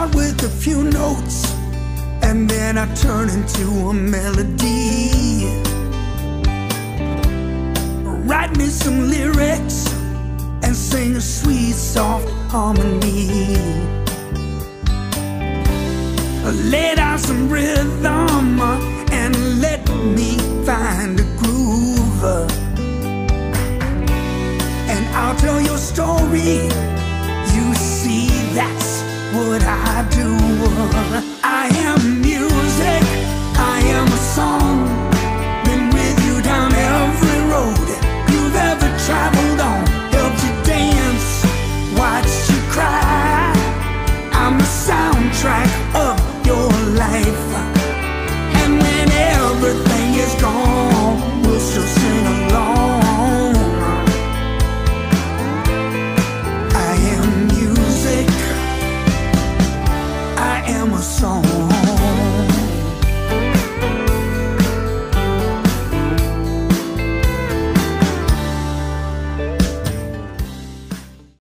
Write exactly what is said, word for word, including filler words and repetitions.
start with a few notes, and then I turn into a melody. Write me some lyrics and sing a sweet, soft harmony. Lay down some rhythm and let me find a groove, and I'll tell your story. You see, that's what I do. I am music.